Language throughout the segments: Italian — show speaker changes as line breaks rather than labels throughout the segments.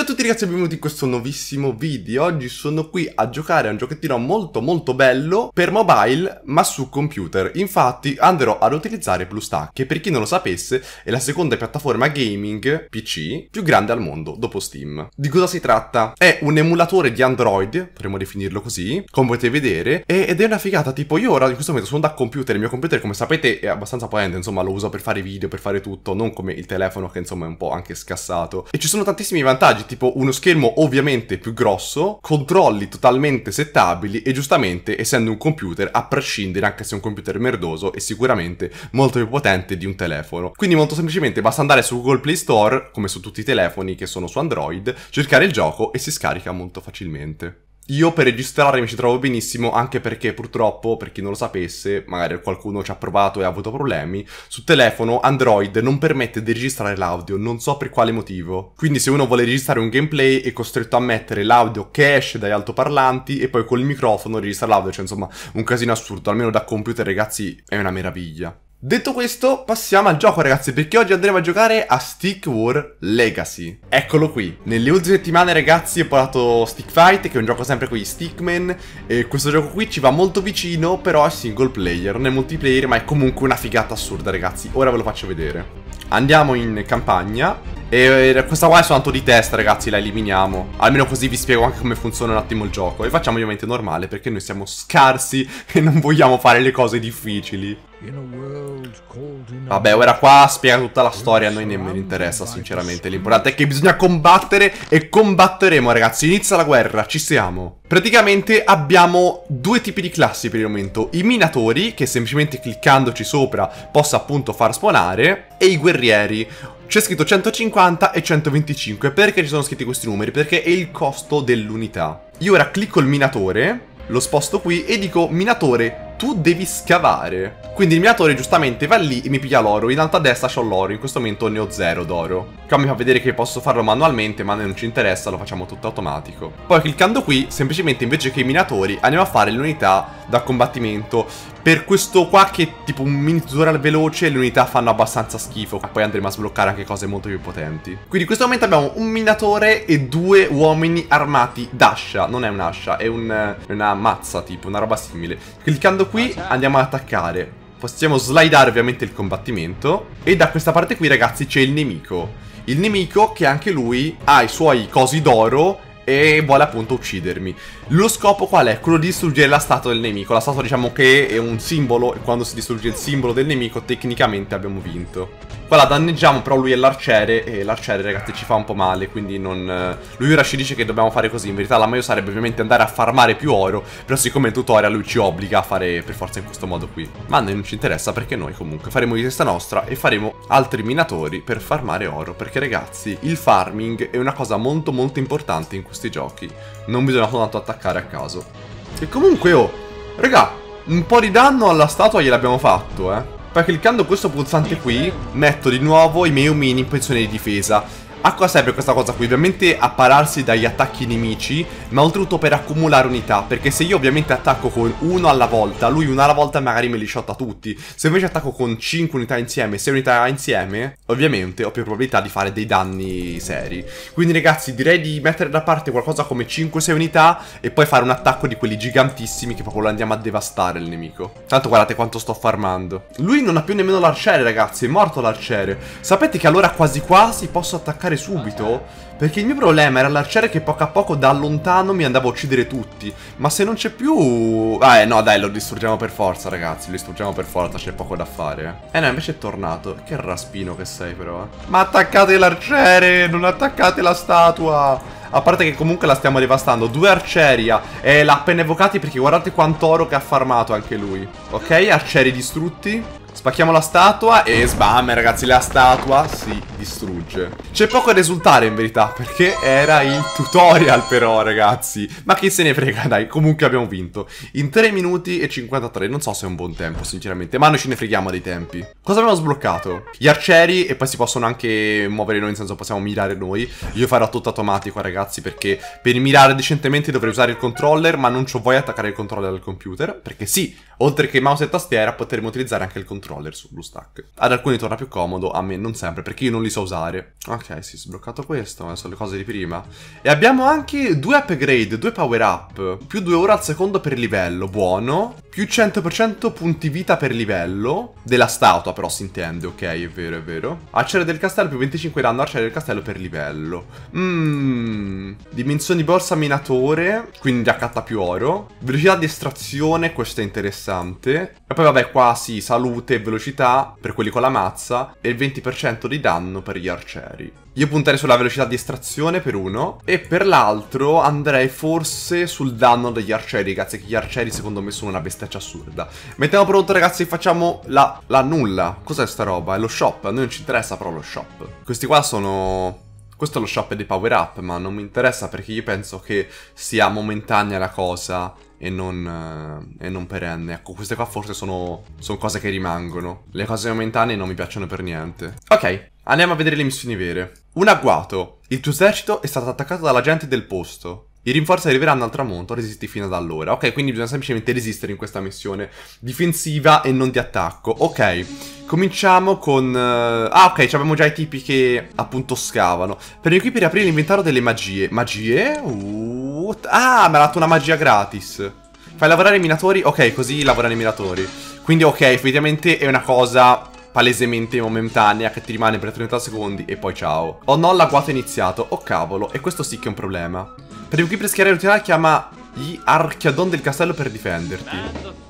Ciao a tutti ragazzi e benvenuti in questo nuovissimo video. Oggi sono qui a giocare a un giochettino molto bello per mobile ma su computer. Infatti andrò ad utilizzare BlueStack, che per chi non lo sapesse è la seconda piattaforma gaming PC più grande al mondo dopo Steam. Di cosa si tratta? È un emulatore di Android, potremmo definirlo così, come potete vedere, ed è una figata. Tipo io ora in questo momento sono da computer, il mio computer come sapete è abbastanza potente, insomma lo uso per fare video, per fare tutto, non come il telefono che insomma è un po' anche scassato. E ci sono tantissimi vantaggi, tipo uno schermo ovviamente più grosso, controlli totalmente settabili e giustamente essendo un computer a prescindere, anche se è un computer merdoso, è sicuramente molto più potente di un telefono. Quindi molto semplicemente basta andare su Google Play Store, come su tutti i telefoni che sono su Android, cercare il gioco e si scarica molto facilmente. Io per registrare mi ci trovo benissimo, anche perché purtroppo, per chi non lo sapesse, magari qualcuno ci ha provato e ha avuto problemi, su telefono Android non permette di registrare l'audio, non so per quale motivo. Quindi se uno vuole registrare un gameplay è costretto a mettere l'audio che esce dagli altoparlanti e poi col microfono registrare l'audio, cioè insomma un casino assurdo, almeno da computer ragazzi è una meraviglia. Detto questo, passiamo al gioco ragazzi, perché oggi andremo a giocare a Stick War Legacy. Eccolo qui. Nelle ultime settimane ragazzi ho provato Stick Fight, che è un gioco sempre con gli Stickman, e questo gioco qui ci va molto vicino, però è single player, non è multiplayer, ma è comunque una figata assurda ragazzi. Ora ve lo faccio vedere. Andiamo in campagna, e questa qua è soltanto di testa ragazzi, la eliminiamo. Almeno così vi spiego anche come funziona un attimo il gioco. E facciamo ovviamente normale, perché noi siamo scarsi e non vogliamo fare le cose difficili. Vabbè, ora qua spiega tutta la storia, a noi nemmeno interessa sinceramente. L'importante è che bisogna combattere e combatteremo ragazzi. Inizia la guerra, ci siamo. Praticamente abbiamo due tipi di classi per il momento: i minatori, che semplicemente cliccandoci sopra possa appunto far spawnare, e i guerrieri. C'è scritto 150 e 125. Perché ci sono scritti questi numeri? Perché è il costo dell'unità. Io ora clicco il minatore, lo sposto qui e dico: minatore, tu devi scavare. Quindi il minatore giustamente va lì e mi piglia l'oro. In alto a destra c'ho l'oro, in questo momento ne ho 0 d'oro. Qua mi fa vedere che posso farlo manualmente, ma a noi non ci interessa, lo facciamo tutto automatico. Poi cliccando qui, semplicemente invece che i minatori andiamo a fare le unità da combattimento. Per questo qua che è tipo un mini tutorial veloce, le unità fanno abbastanza schifo. Poi andremo a sbloccare anche cose molto più potenti. Quindi in questo momento abbiamo un minatore e 2 uomini armati d'ascia. Non è un'ascia, è una mazza tipo, una roba simile. Cliccando qui andiamo ad attaccare. Possiamo slidare ovviamente il combattimento. E da questa parte qui ragazzi c'è il nemico. Il nemico che anche lui ha i suoi cosi d'oro e vuole appunto uccidermi. Lo scopo qual è? Quello di distruggere la statua del nemico. La statua diciamo che è un simbolo, e quando si distrugge il simbolo del nemico tecnicamente abbiamo vinto. Qua la danneggiamo, però lui è l'arciere, e l'arciere ragazzi ci fa un po' male, quindi non... Lui ora ci dice che dobbiamo fare così. In verità la meglio sarebbe ovviamente andare a farmare più oro, però siccome il tutorial lui ci obbliga a fare per forza in questo modo qui. Ma a noi non ci interessa, perché noi comunque faremo di testa nostra e faremo altri minatori per farmare oro. Perché ragazzi il farming è una cosa molto importante in questi giochi. Non bisogna soltanto attaccare a caso. E comunque raga, un po' di danno alla statua gliel'abbiamo fatto Poi cliccando questo pulsante qui metto di nuovo i miei omini in posizione di difesa. A cosa serve questa cosa qui? Ovviamente a pararsi dagli attacchi nemici, ma oltretutto per accumulare unità, perché se io ovviamente attacco con uno alla volta, lui una alla volta magari me li shotta tutti. Se invece attacco con 5 unità insieme, 6 unità insieme, ovviamente ho più probabilità di fare dei danni seri. Quindi ragazzi direi di mettere da parte qualcosa come 5-6 unità e poi fare un attacco di quelli gigantissimi che proprio lo andiamo a devastare il nemico. Tanto guardate quanto sto farmando. Lui non ha più nemmeno l'arciere ragazzi, è morto l'arciere. Sapete che allora quasi quasi posso attaccare subito? Perché il mio problema era l'arciere che poco a poco da lontano mi andava a uccidere tutti. Ma se non c'è più... no dai, lo distruggiamo per forza ragazzi, lo distruggiamo per forza, c'è poco da fare no, invece è tornato. Che raspino che sei però Ma attaccate l'arciere, non attaccate la statua. A parte che comunque la stiamo devastando. 2 arcieri e l'ha appena evocati, perché guardate quanto oro che ha farmato anche lui. Ok, arcieri distrutti. Spacchiamo la statua e sbam ragazzi, la statua si distrugge. C'è poco da esultare in verità, perché era il tutorial però ragazzi. Ma chi se ne frega dai, comunque abbiamo vinto in 3 minuti e 53. Non so se è un buon tempo sinceramente, ma noi ce ne freghiamo dei tempi. Cosa abbiamo sbloccato? Gli arcieri, e poi si possono anche muovere noi, nel senso possiamo mirare noi. Io farò tutto automatico ragazzi, perché per mirare decentemente dovrei usare il controller, ma non c'ho voglia di attaccare il controller al computer. Perché sì, oltre che mouse e tastiera potremo utilizzare anche il controller controller su BlueStack. Ad alcuni torna più comodo, a me non sempre, perché io non li so usare. Ok, sì, sbloccato questo, sono le cose di prima. E abbiamo anche 2 upgrade, 2 power up, più 2 ore al secondo per livello, buono. Più 100% punti vita per livello, della statua però si intende, ok, è vero, è vero. Arciere del castello, più 25 danno arciere del castello per livello. Dimensioni borsa minatore, quindi accatta più oro. Velocità di estrazione, questo è interessante. E poi vabbè, qua sì, salute e velocità per quelli con la mazza e il 20% di danno per gli arcieri. Io punterei sulla velocità di estrazione per uno e per l'altro andrei forse sul danno degli arcieri, ragazzi, che gli arcieri secondo me sono una bestiaccia assurda. Mettiamo pronto, ragazzi, facciamo la nulla. Cos'è sta roba? È lo shop, a noi non ci interessa però lo shop. Questi qua sono... Questo è lo shop dei power up, ma non mi interessa perché io penso che sia momentanea la cosa e non perenne. Ecco, queste qua forse sono cose che rimangono. Le cose momentanee non mi piacciono per niente. Ok, andiamo a vedere le missioni vere. Un agguato. Il tuo esercito è stato attaccato dalla gente del posto. I rinforzi arriveranno al tramonto, resisti fino ad allora. Ok, quindi bisogna semplicemente resistere in questa missione difensiva e non di attacco. Ok, cominciamo con... ok, abbiamo già i tipi che appunto scavano. Per gli equipi riaprire l'inventario delle magie. Magie? Me l'ha dato una magia gratis. Fai lavorare i minatori? Ok, così lavorano i minatori. Quindi ok, effettivamente è una cosa... palesemente momentanea che ti rimane per 30 secondi e poi ciao. Oh no, l'agguato è iniziato. Oh cavolo, e questo sì che è un problema. Per i per schiarare l'utilità chiama gli Archiadon del castello per difenderti.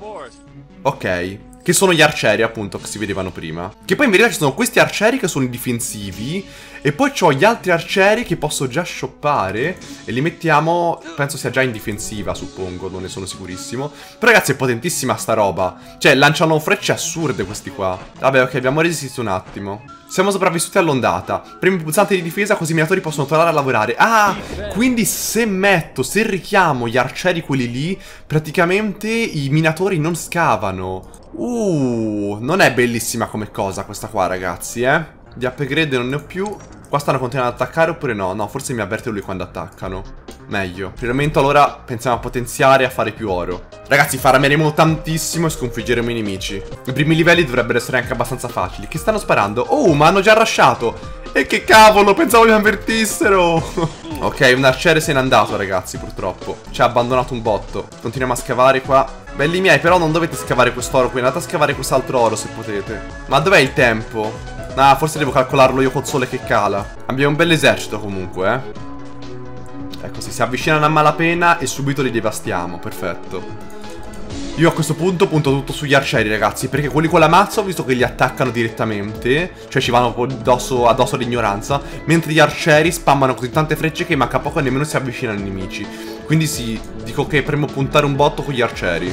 Ok. Che sono gli arcieri, appunto, che si vedevano prima. Che poi in verità ci sono questi arcieri che sono i difensivi. E poi ho gli altri arcieri che posso già shoppare. E li mettiamo, penso sia già in difensiva, suppongo, non ne sono sicurissimo. Però ragazzi è potentissima sta roba. Cioè, lanciano frecce assurde questi qua. Vabbè, ok, abbiamo resistito un attimo. Siamo sopravvissuti all'ondata. Premi pulsante di difesa così i minatori possono tornare a lavorare. Ah, quindi se richiamo gli arcieri quelli lì, praticamente i minatori non scavano. Non è bellissima come cosa questa qua, ragazzi, Di upgrade non ne ho più. Qua stanno continuando ad attaccare oppure no? No, forse mi avverte lui quando attaccano. Meglio. Per il momento allora pensiamo a potenziare e a fare più oro. Ragazzi, farmeremo tantissimo e sconfiggeremo i nemici. I primi livelli dovrebbero essere anche abbastanza facili. Che stanno sparando? Oh, ma hanno già rushato. E che cavolo, pensavo mi avvertissero. Ok, un arciere se n'è andato, ragazzi, purtroppo. Ci ha abbandonato un botto. Continuiamo a scavare qua. Belli miei, però non dovete scavare quest'oro qui. Andate a scavare quest'altro oro se potete. Ma dov'è il tempo? Ah, forse devo calcolarlo io col sole che cala. Abbiamo un bel esercito comunque, Ecco, si avvicinano a malapena e subito li devastiamo. Perfetto. Io a questo punto punto tutto sugli arcieri, ragazzi, perché quelli con la mazza ho visto che li attaccano direttamente. Cioè ci vanno addosso all'ignoranza. Mentre gli arcieri spammano così tante frecce che manca poco e nemmeno si avvicinano ai nemici. Quindi sì, dico che potremmo puntare un botto con gli arcieri.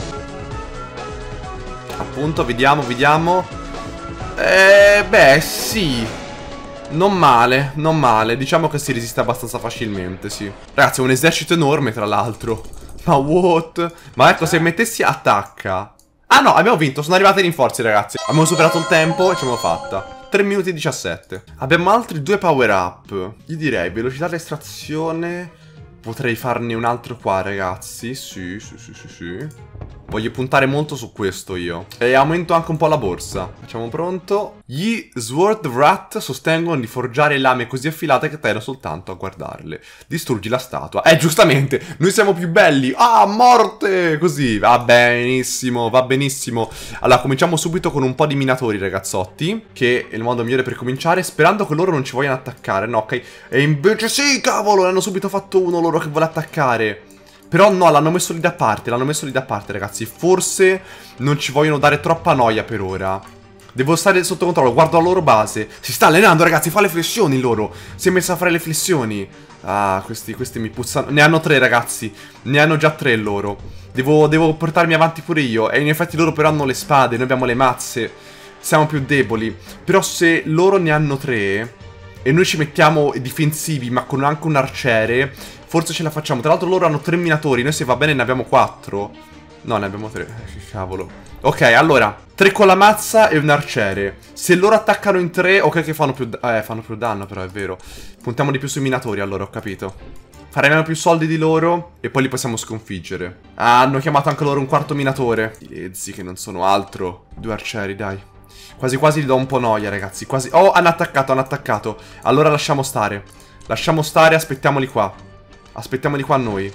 Appunto, vediamo. Beh, sì. Non male, non male. Diciamo che si resiste abbastanza facilmente, sì. Ragazzi, è un esercito enorme, tra l'altro. Ma what? Ma ecco, se mettessi attacca. Ah no, abbiamo vinto, sono arrivati i rinforzi, ragazzi. Abbiamo superato il tempo e ce l'abbiamo fatta. 3 minuti e 17. Abbiamo altri 2 power up. Io direi velocità di estrazione. Potrei farne un altro qua, ragazzi. Sì. Voglio puntare molto su questo io. E aumento anche un po' la borsa. Facciamo pronto. Gli Sword Rat sostengono di forgiare lame così affilate che tendo soltanto a guardarle. Distruggi la statua. Giustamente, noi siamo più belli. Ah, morte! Così, va benissimo, va benissimo. Allora, cominciamo subito con un po' di minatori, ragazzotti. Che è il modo migliore per cominciare, sperando che loro non ci vogliano attaccare. No, ok. E invece sì, cavolo, ne hanno subito fatto uno loro che vuole attaccare. Però no, l'hanno messo lì da parte, ragazzi. Forse non ci vogliono dare troppa noia per ora. Devo stare sotto controllo, guardo la loro base. Si sta allenando, ragazzi, fa le flessioni loro. Si è messa a fare le flessioni. Ah, questi mi puzzano. Ne hanno 3, ragazzi. Ne hanno già 3 loro. Devo portarmi avanti pure io. E in effetti loro però hanno le spade, noi abbiamo le mazze. Siamo più deboli. Però se loro ne hanno 3 e noi ci mettiamo difensivi ma con anche un arciere, forse ce la facciamo. Tra l'altro loro hanno 3 minatori, noi se va bene ne abbiamo 4. No, ne abbiamo 3. Cavolo. Ok, allora 3 con la mazza e un arciere. Se loro attaccano in 3, ok che fanno più danno, però è vero. Puntiamo di più sui minatori, allora, ho capito. Faremo più soldi di loro e poi li possiamo sconfiggere. Ah, hanno chiamato anche loro un quarto minatore. Ezzi che non sono altro. 2 arcieri, dai. Quasi quasi gli do un po' noia, ragazzi. Quasi... Oh, hanno attaccato, hanno attaccato. Allora lasciamo stare. Lasciamo stare, aspettiamoli qua. Aspettiamoli qua noi.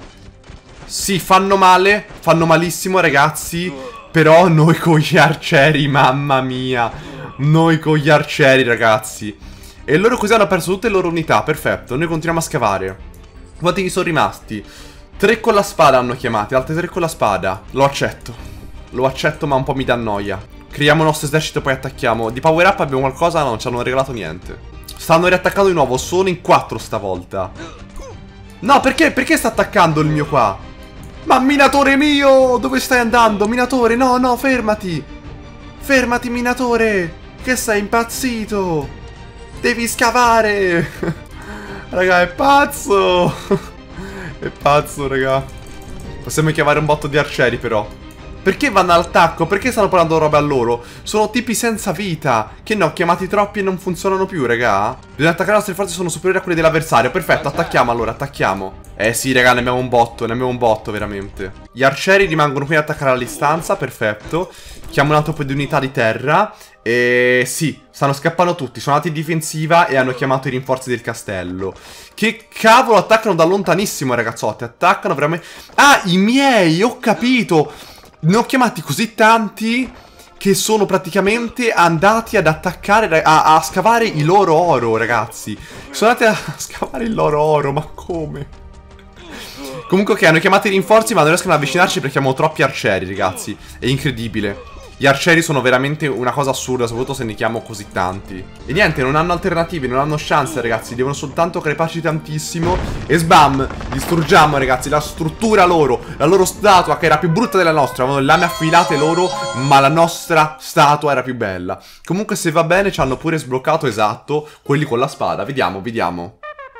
Sì, fanno male. Fanno malissimo, ragazzi. Però noi con gli arcieri, mamma mia. Noi con gli arcieri, ragazzi. E loro così hanno perso tutte le loro unità. Perfetto, noi continuiamo a scavare. Quanti gli sono rimasti? 3 con la spada hanno chiamati, altre 3 con la spada. Lo accetto. Lo accetto, ma un po' mi dà noia. Creiamo il nostro esercito e poi attacchiamo. Di power up abbiamo qualcosa? No, non ci hanno regalato niente. Stanno riattaccando di nuovo, sono in 4 stavolta. No, perché? Perché sta attaccando il mio qua? Ma minatore mio! Dove stai andando? Minatore, no, no, fermati! Fermati, minatore! Che sei impazzito! Devi scavare! Raga, è pazzo! È pazzo, raga. Possiamo chiamare un botto di arcieri, però. Perché vanno all'attacco? Perché stanno parlando roba a loro? Sono tipi senza vita. Che ne ho chiamati troppi e non funzionano più, raga. Bisogna attaccare le nostre forze, sono superiori a quelle dell'avversario. Perfetto, attacchiamo allora, attacchiamo. Sì, raga, ne abbiamo un botto, veramente. Gli arcieri rimangono qui ad attaccare alla distanza, perfetto. Chiamo un altro po' di unità di terra. E sì, stanno scappando tutti. Sono andati in difensiva e hanno chiamato i rinforzi del castello. Che cavolo, attaccano da lontanissimo, ragazzotti. Attaccano veramente... Ah, i miei, ho capito. Ne ho chiamati così tanti che sono praticamente andati ad attaccare, a scavare il loro oro, ragazzi. Sono andati a scavare il loro oro, ma come? Comunque ok, hanno chiamato i rinforzi ma non riescono ad avvicinarci perché abbiamo troppi arcieri, ragazzi. È incredibile. Gli arcieri sono veramente una cosa assurda, soprattutto se ne chiamo così tanti. E niente, non hanno alternative, non hanno chance, ragazzi. Devono soltanto creparci tantissimo. E sbam, distruggiamo, ragazzi, la struttura loro. La loro statua, che era più brutta della nostra. Avevano le lame affilate loro, ma la nostra statua era più bella. Comunque, se va bene, ci hanno pure sbloccato, esatto, quelli con la spada. Vediamo, vediamo.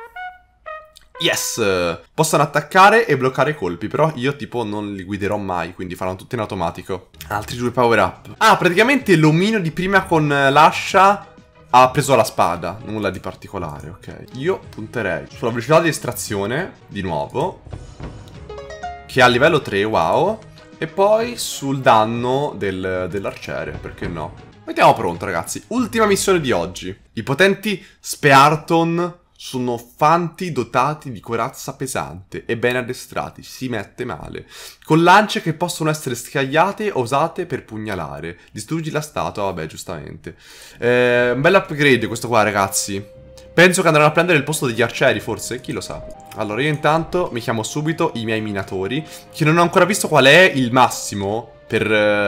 Yes! Possono attaccare e bloccare i colpi, però io tipo non li guiderò mai, quindi faranno tutto in automatico. Altri 2 power up. Ah, praticamente l'omino di prima con l'ascia ha preso la spada, nulla di particolare, ok. Io punterei sulla velocità di estrazione, di nuovo, che è a livello 3, wow. E poi sul danno dell'arciere, perché no? Mettiamo pronto, ragazzi. Ultima missione di oggi. I potenti Spearton sono fanti dotati di corazza pesante e ben addestrati, si mette male. Con lance che possono essere scagliate o usate per pugnalare. Distruggi la statua, vabbè, giustamente. Un bel upgrade questo qua, ragazzi. Penso che andranno a prendere il posto degli arcieri, forse, chi lo sa. Allora, io intanto mi chiamo subito i miei minatori, che non ho ancora visto qual è il massimo per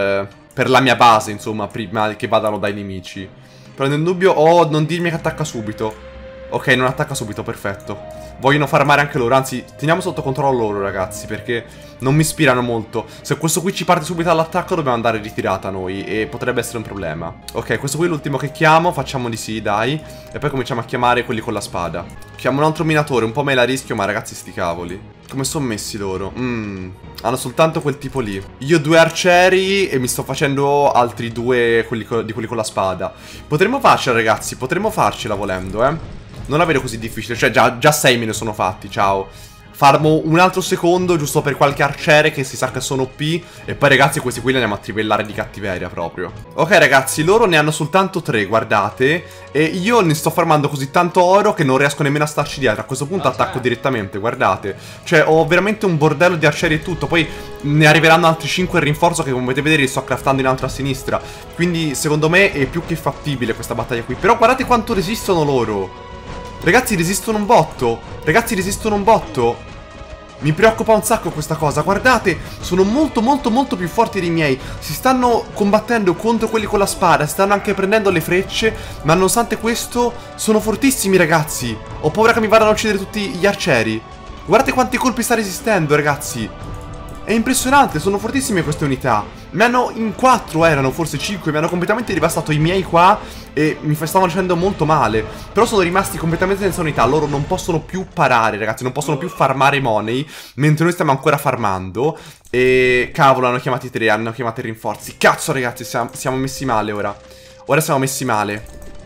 la mia base, insomma, prima che vadano dai nemici. Però nel dubbio, oh, non dirmi che attacca subito. Ok, non attacca subito, perfetto. Vogliono farmare anche loro, anzi, teniamo sotto controllo loro, ragazzi, perché non mi ispirano molto. Se questo qui ci parte subito all'attacco, dobbiamo andare in ritirata noi, e potrebbe essere un problema. Ok, questo qui è l'ultimo che chiamo, facciamo di sì, dai. E poi cominciamo a chiamare quelli con la spada. Chiamo un altro minatore, un po' me la rischio, ma ragazzi, sti cavoli. Come sono messi loro? Hanno soltanto quel tipo lì. Io 2 arcieri e mi sto facendo altri 2 di quelli con la spada. Potremmo farcela, ragazzi, potremmo farcela volendo, Non la vedo così difficile, cioè già 6 me ne sono fatti, ciao. Farmo un altro secondo giusto per qualche arciere che si sa che sono OP. E poi ragazzi questi qui li andiamo a trivellare di cattiveria proprio. Ok ragazzi, loro ne hanno soltanto 3, guardate. E io ne sto farmando così tanto oro che non riesco nemmeno a starci dietro. A questo punto attacco direttamente, guardate. Cioè ho veramente un bordello di arcieri e tutto. Poi ne arriveranno altri 5 in rinforzo che come potete vedere li sto craftando in alto a sinistra. Quindi secondo me è più che fattibile questa battaglia qui. Però guardate quanto resistono loro. Ragazzi, resistono un botto. Ragazzi, resistono un botto. Mi preoccupa un sacco questa cosa. Guardate, sono molto più forti dei miei. Si stanno combattendo contro quelli con la spada. Stanno anche prendendo le frecce. Ma nonostante questo, sono fortissimi, ragazzi. Ho paura che mi vadano a uccidere tutti gli arcieri. Guardate quanti colpi sta resistendo, ragazzi. È impressionante, sono fortissime queste unità. Mi hanno, in 4 erano, forse 5. Mi hanno completamente devastato i miei qua. E mi stavano facendo molto male. Però sono rimasti completamente senza unità. Loro non possono più parare, ragazzi. Non possono più farmare money, mentre noi stiamo ancora farmando. E cavolo, hanno chiamati 3, hanno chiamato i rinforzi. Cazzo ragazzi, siamo messi male ora. Ora siamo messi male.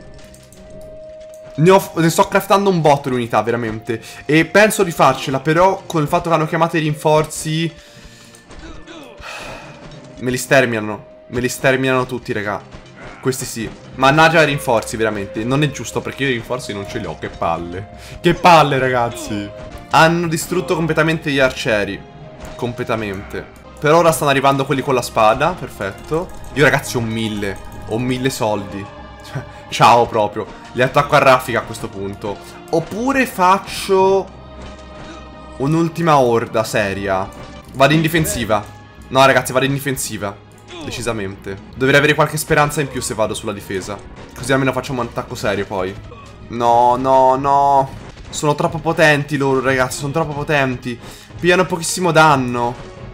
Ne sto craftando un botto di unità, veramente. E penso di farcela, però con il fatto che hanno chiamato i rinforzi me li sterminano. Me li sterminano tutti, raga. Questi sì. Mannaggia i rinforzi, veramente. Non è giusto perché io i rinforzi non ce li ho. Che palle. Che palle, ragazzi. Hanno distrutto completamente gli arcieri. Completamente. Per ora stanno arrivando quelli con la spada. Perfetto. Io, ragazzi, ho 1000. Ho 1000 soldi. Ciao, proprio. Li attacco a raffica a questo punto. Oppure faccio un'ultima orda seria. Vado in difensiva. No, ragazzi, vado in difensiva. Decisamente. Dovrei avere qualche speranza in più se vado sulla difesa. Così almeno facciamo un attacco serio poi. No, no, no. Sono troppo potenti loro, ragazzi. Sono troppo potenti. Pigliano pochissimo danno.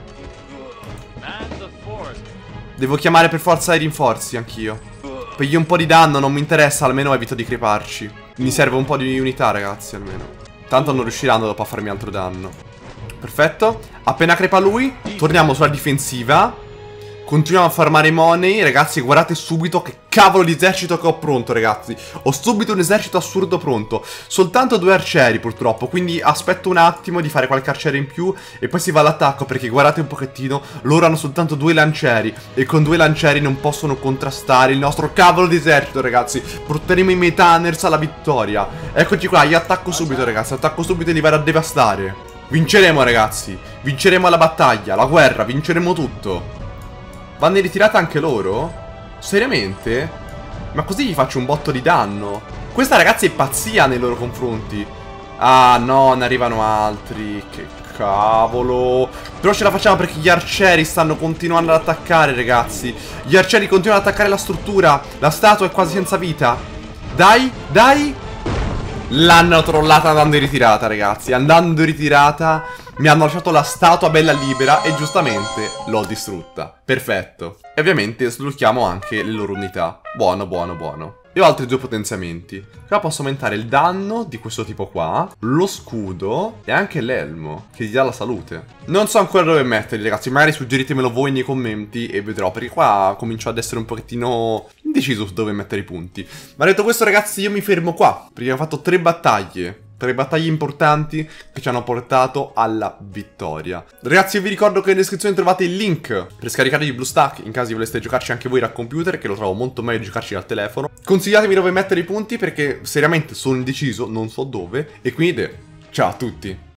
Devo chiamare per forza i rinforzi anch'io. Pigli un po' di danno, non mi interessa. Almeno evito di creparci. Mi serve un po' di unità, ragazzi, almeno. Tanto non riusciranno dopo a farmi altro danno. Perfetto. Appena crepa lui, torniamo sulla difensiva. Continuiamo a farmare money. Ragazzi, guardate subito che cavolo di esercito che ho pronto, ragazzi. Ho subito un esercito assurdo pronto. Soltanto 2 arcieri, purtroppo. Quindi aspetto un attimo di fare qualche arciere in più e poi si va all'attacco, perché guardate un pochettino, loro hanno soltanto 2 lancieri e con 2 lancieri non possono contrastare il nostro cavolo di esercito, ragazzi. Porteremo i Metahners alla vittoria. Eccoci qua, io attacco subito, ragazzi. Attacco subito e li vado a devastare. Vinceremo, ragazzi. Vinceremo la battaglia, la guerra, vinceremo tutto. Vanno in ritirata anche loro? Seriamente? Ma così gli faccio un botto di danno. Questa, ragazzi, è pazzia nei loro confronti. Ah, no, ne arrivano altri. Che cavolo. Però ce la facciamo perché gli arcieri stanno continuando ad attaccare, ragazzi. Gli arcieri continuano ad attaccare la struttura. La statua è quasi senza vita. Dai, dai. L'hanno trollata andando in ritirata, ragazzi. Andando in ritirata mi hanno lasciato la statua bella libera e giustamente l'ho distrutta. Perfetto. E ovviamente sblocchiamo anche le loro unità. Buono, buono, buono. E ho altri 2 potenziamenti. Qua posso aumentare il danno di questo tipo qua, lo scudo e anche l'elmo, che gli dà la salute. Non so ancora dove metterli, ragazzi. Magari suggeritemelo voi nei commenti e vedrò, perché qua comincio ad essere un pochettino indeciso su dove mettere i punti. Ma detto questo, ragazzi, io mi fermo qua, perché ho fatto 3 battaglie. 3 battaglie importanti che ci hanno portato alla vittoria. Ragazzi, io vi ricordo che in descrizione trovate il link per scaricare il BlueStack in caso voleste giocarci anche voi dal computer, che lo trovo molto meglio di giocarci dal telefono. Consigliatemi dove mettere i punti perché seriamente sono indeciso, non so dove. E quindi ciao a tutti.